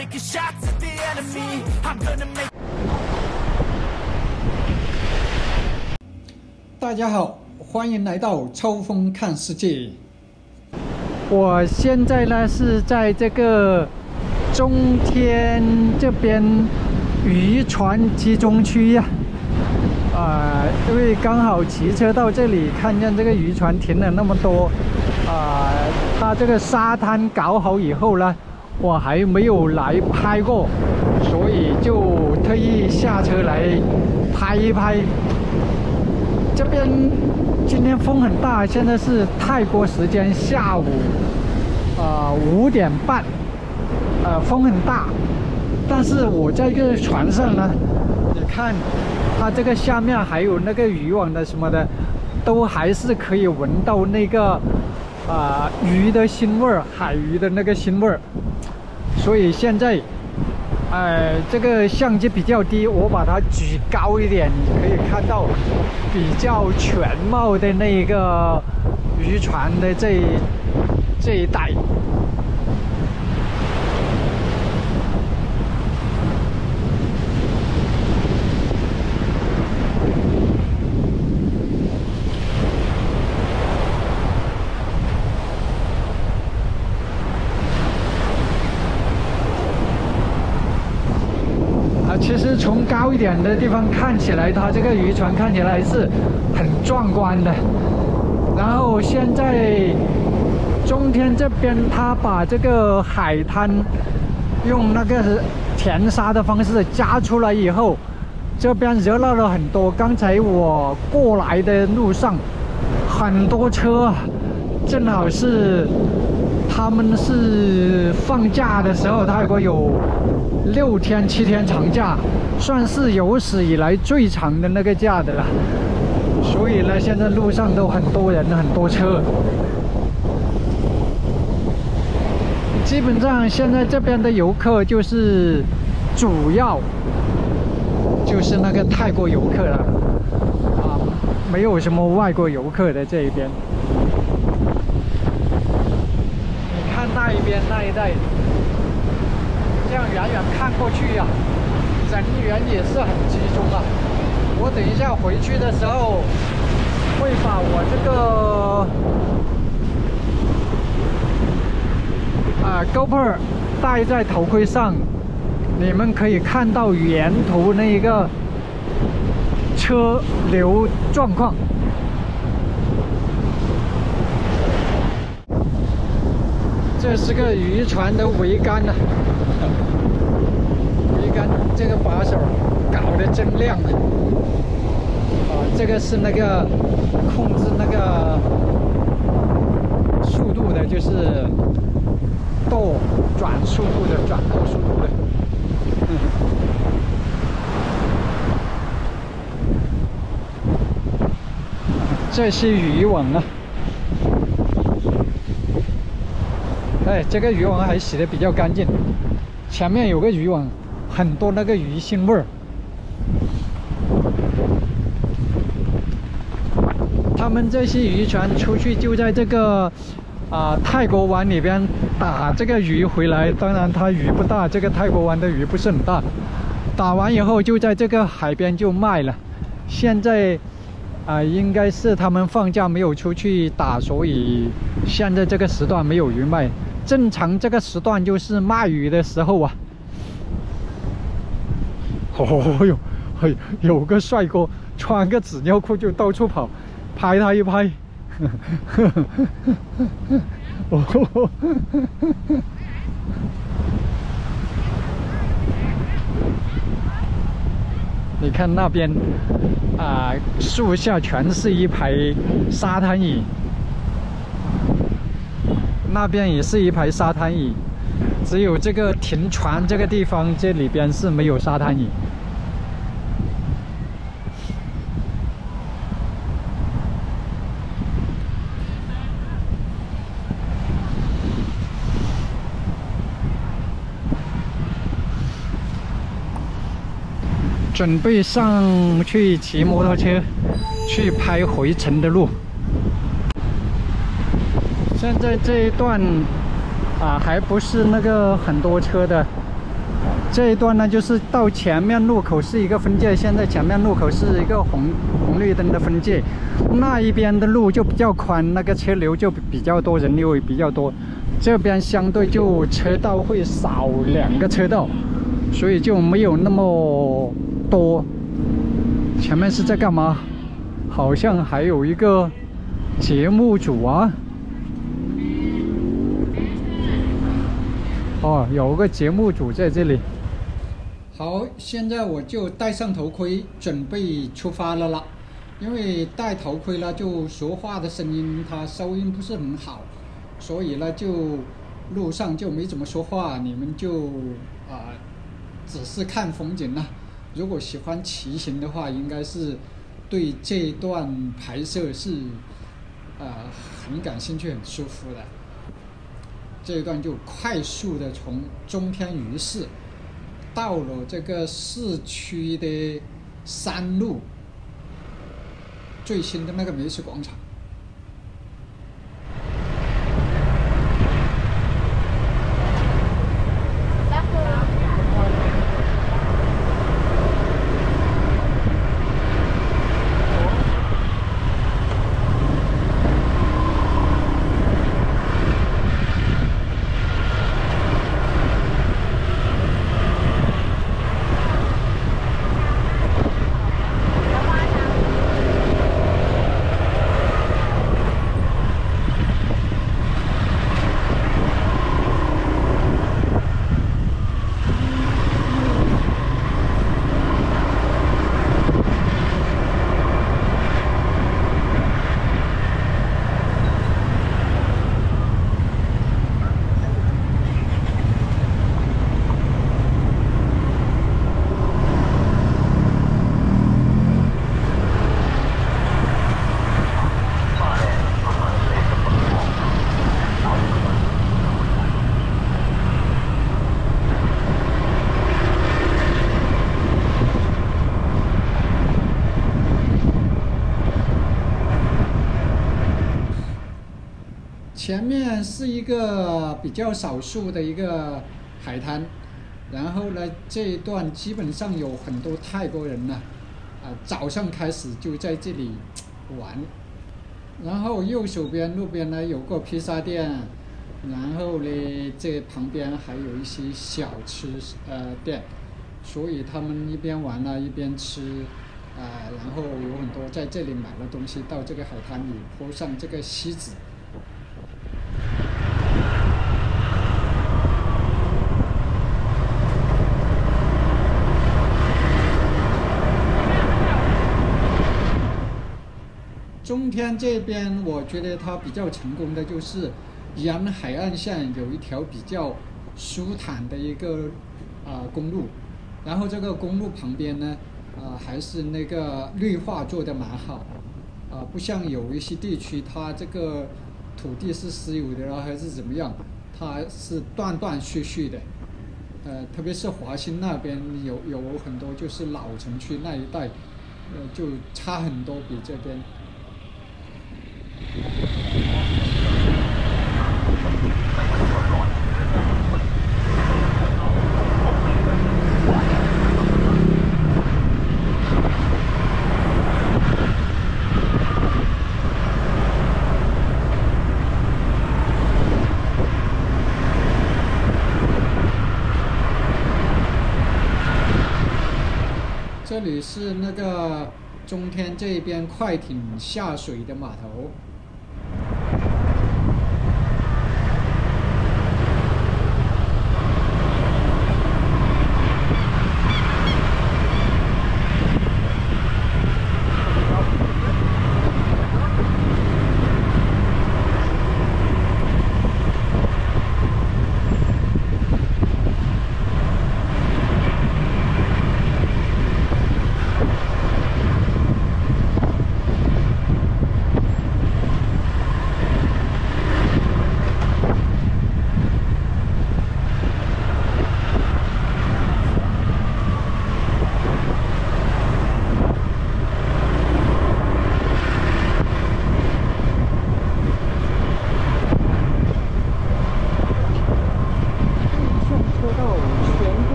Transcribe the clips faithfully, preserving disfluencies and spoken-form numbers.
taking shots at the enemy. I'm gonna make. 大家好，欢迎来到抽风看世界。我现在呢是在这个中天这边渔船集中区呀、啊，啊、呃，因为刚好骑车到这里，看见这个渔船停了那么多，啊、呃，它这个沙滩搞好以后呢，我还没有来拍过，所以就特意下车来拍一拍。这边今天风很大，现在是泰国时间下午啊五点半，呃风很大，但是我在这个船上呢，你看它这个下面还有那个渔网的什么的，都还是可以闻到那个啊、呃、鱼的腥味儿，海鱼的那个腥味儿。所以现在呃，这个相机比较低，我把它举高一点，你可以看到比较全貌的那个渔船的这一这一带。其实从高一点的地方看起来，它这个渔船看起来是很壮观的。然后现在中天这边，它把这个海滩用那个填沙的方式加出来以后，这边热闹了很多。刚才我过来的路上，很多车，正好是他们是放假的时候，泰国有六天七天长假，算是有史以来最长的那个假的了。所以呢，现在路上都很多人，很多车。基本上现在这边的游客就是主要就是那个泰国游客了啊，没有什么外国游客的这一边。你看那一边那一带。这样远远看过去呀、啊，人员也是很集中啊。我等一下回去的时候，会把我这个啊 GoPro 戴在头盔上，你们可以看到沿途那个车流状况。这是个渔船的桅杆呢、啊。桅杆这个把手搞得真亮啊！啊，这个是那个控制那个速度的，就是舵转速度的，转舵速度的。嗯、这是渔网啊！哎，这个渔网还洗得比较干净，前面有个渔网。很多那个鱼腥味儿，他们这些渔船出去就在这个啊、呃、泰国湾里边打这个鱼回来，当然它鱼不大，这个泰国湾的鱼不是很大，打完以后就在这个海边就卖了。现在啊、呃、应该是他们放假没有出去打，所以现在这个时段没有鱼卖。正常这个时段就是卖鱼的时候啊。哦哟，嘿，有个帅哥穿个纸尿裤就到处跑，拍他一拍。哦，你看那边啊，树下全是一排沙滩椅，那边也是一排沙滩椅。只有这个停船这个地方，这里边是没有沙滩椅。准备上去骑摩托车，去拍回程的路。现在这一段啊，还不是那个很多车的， 这一段呢，就是到前面路口是一个分界，现在前面路口是一个红红绿灯的分界，那一边的路就比较宽，那个车流就比较多，人流也比较多。这边相对就车道会少两个车道，所以就没有那么多。前面是在干嘛？好像还有一个节目组啊。哦，有个节目组在这里。好，现在我就戴上头盔，准备出发了啦。因为戴头盔了，就说话的声音它收音不是很好，所以呢，就路上就没怎么说话。你们就啊、呃，只是看风景啦。如果喜欢骑行的话，应该是对这一段拍摄是啊、呃、很感兴趣、很舒服的。这一段就快速的从中天鱼市到了这个市区的山路最新的那个美食广场。前面是一个比较少数的一个海滩，然后呢，这一段基本上有很多泰国人呢，啊、呃，早上开始就在这里玩。然后右手边路边呢有个披萨店，然后呢这旁边还有一些小吃呃店，所以他们一边玩啊一边吃，啊、呃，然后有很多在这里买了东西到这个海滩里铺上这个锡纸。中天这边，我觉得它比较成功的就是沿海岸线有一条比较舒坦的一个啊、呃、公路，然后这个公路旁边呢，啊、呃、还是那个绿化做的蛮好，啊、呃、不像有一些地区它这个土地是私有的还是怎么样，它是断断续续的，呃特别是华新那边有有很多就是老城区那一带，呃就差很多比这边。这里是那个中天这边快艇下水的码头。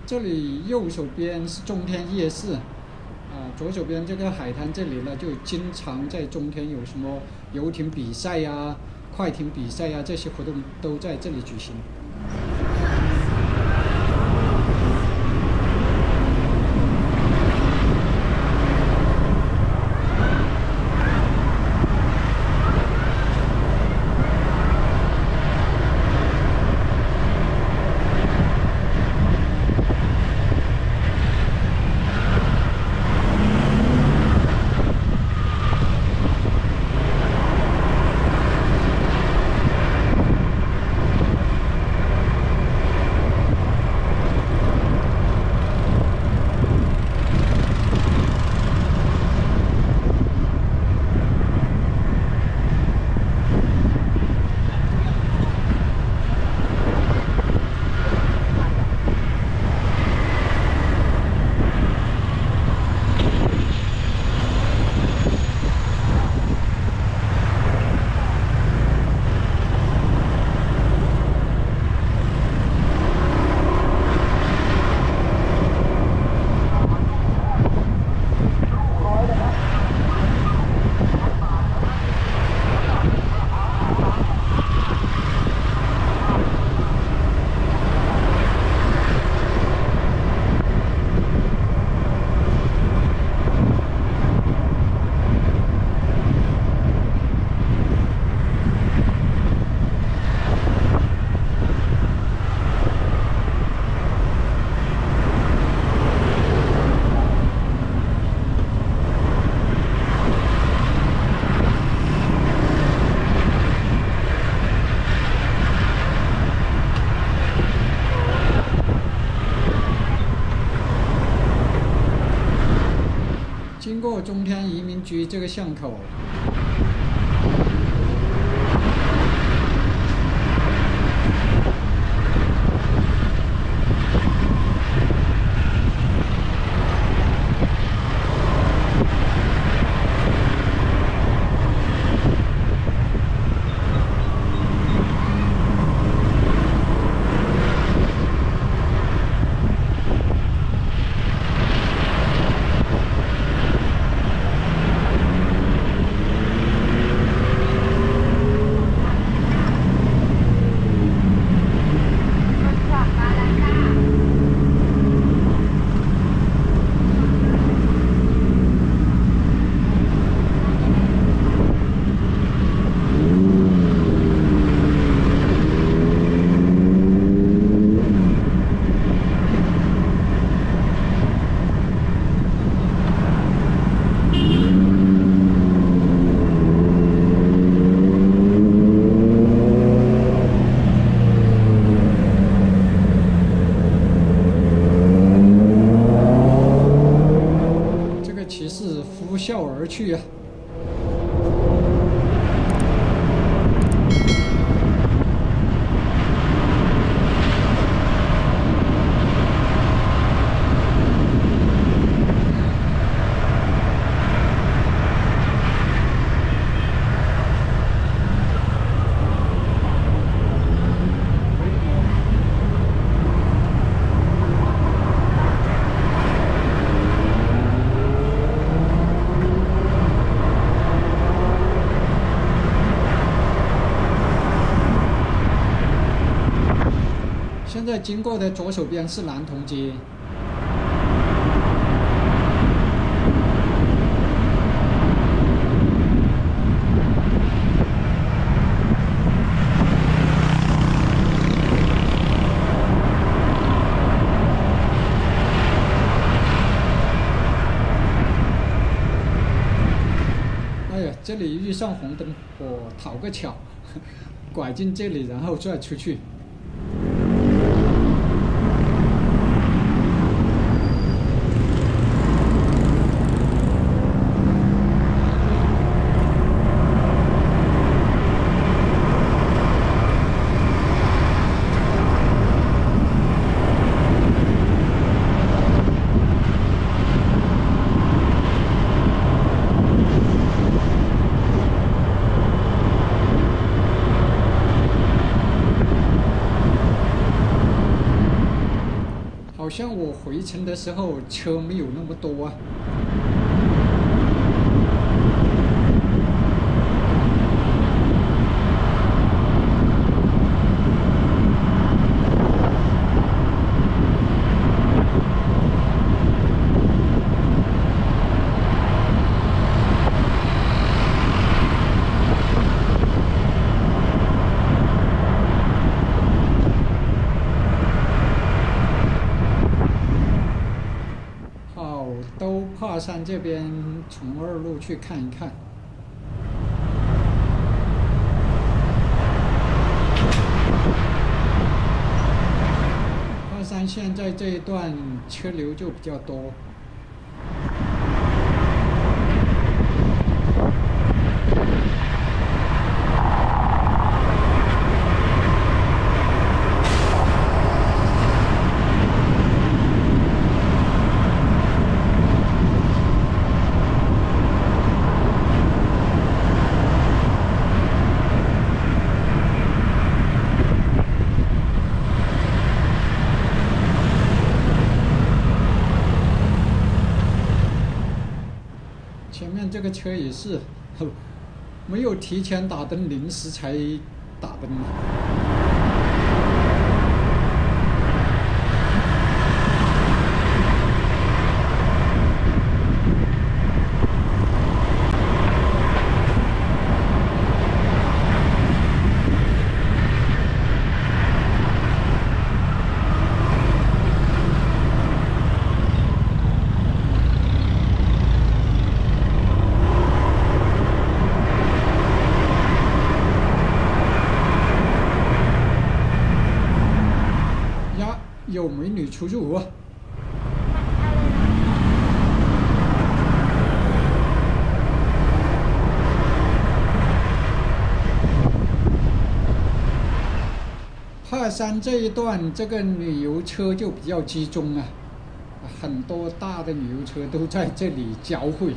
这里右手边是中天夜市，啊、呃，左手边这个海滩这里呢，就经常在中天有什么游艇比赛呀、啊、快艇比赛呀、啊，这些活动都在这里举行。经过中天移民局这个巷口，骑士呼啸而去啊！现在经过的左手边是南同街。哎呀，这里遇上红灯，我讨个巧，拐进这里，然后再出去。 回程的时候车没有那么多啊。都帕山这边从二路去看一看。帕山现在这一段车流就比较多。前面这个车也是没有提前打灯，临时才打灯。有美女出入啊！帕山这一段，这个旅游车就比较集中啊，很多大的旅游车都在这里交汇。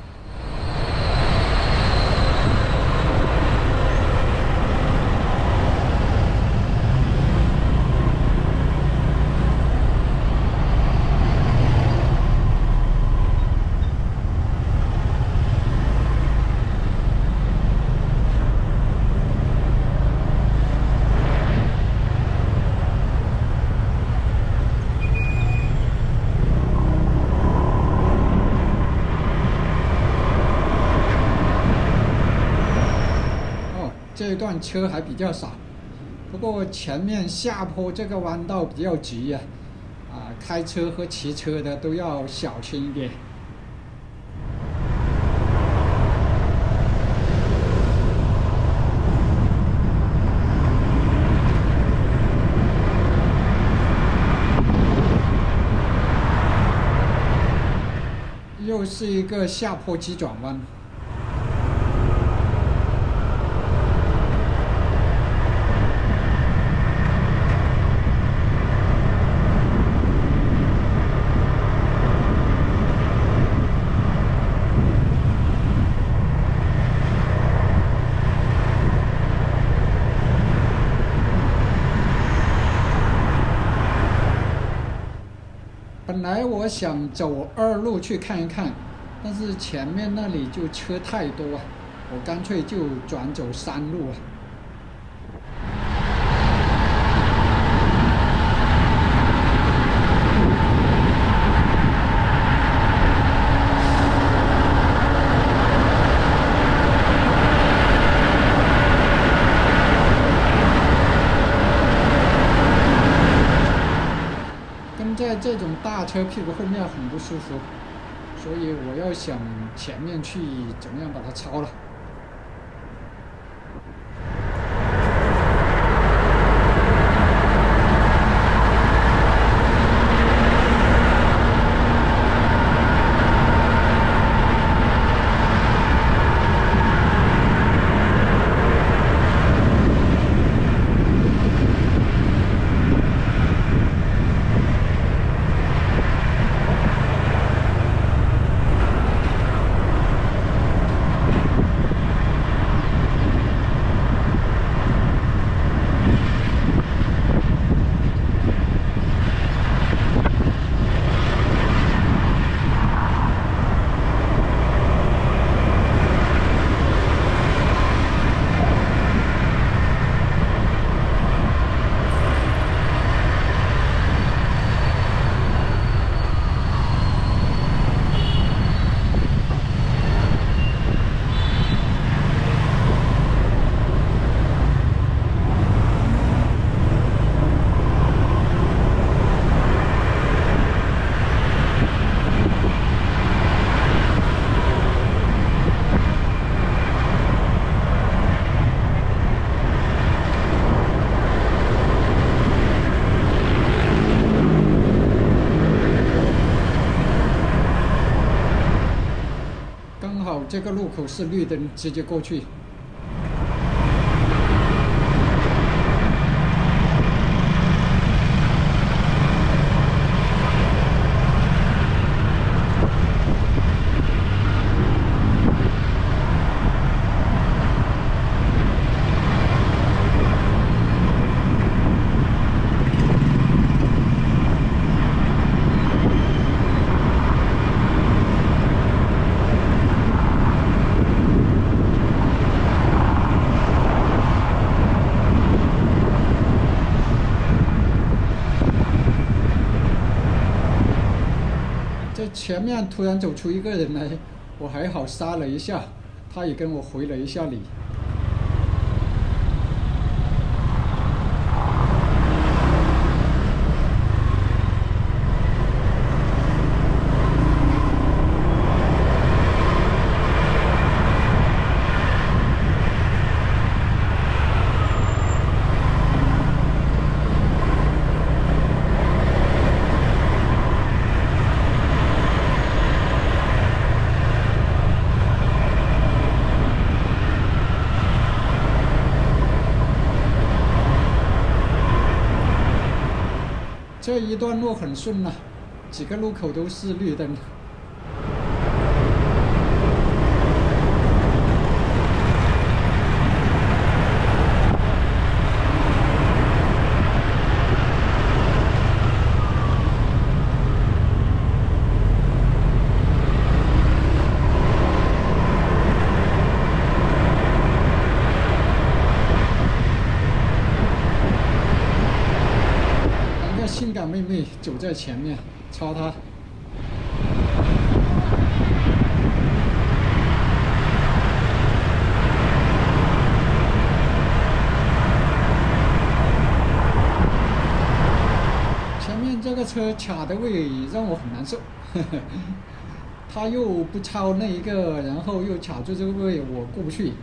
这一段车还比较少，不过前面下坡这个弯道比较急呀，啊，开车和骑车的都要小心一点。又是一个下坡急转弯。本来我想走二路去看一看，但是前面那里就车太多啊，我干脆就转走山路啊。在这种大车屁股后面很不舒服，所以我要想前面去怎么样把它超了。 这个路口是绿灯，直接过去。这前面突然走出一个人来，我还好刹了一下，他也跟我回了一下礼。这一段路很顺啊，几个路口都是绿灯。性感妹妹走在前面，超她。前面这个车卡的位让我很难受，呵呵，他又不超那一个，然后又卡住这个位，我过不去。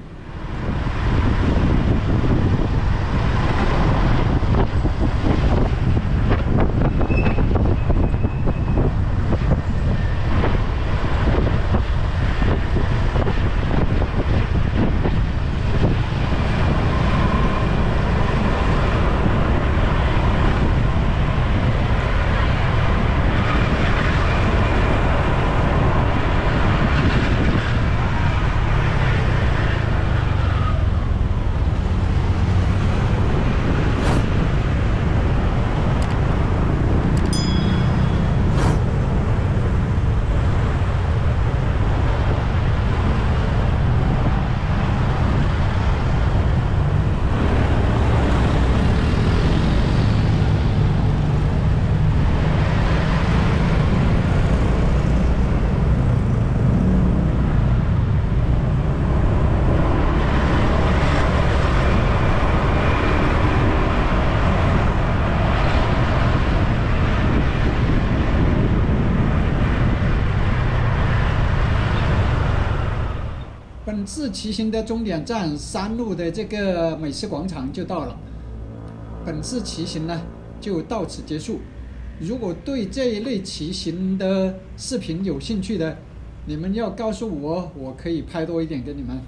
本次骑行的终点站山路的这个美食广场就到了。本次骑行呢就到此结束。如果对这一类骑行的视频有兴趣的，你们要告诉我，我可以拍多一点给你们。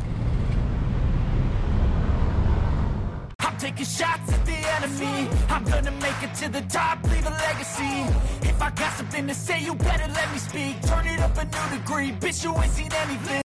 Taking shots at the enemy, I'm gonna make it to the top, leave a legacy. If I got something to say, you better let me speak. Turn it up a new degree, bitch, you ain't seen anything.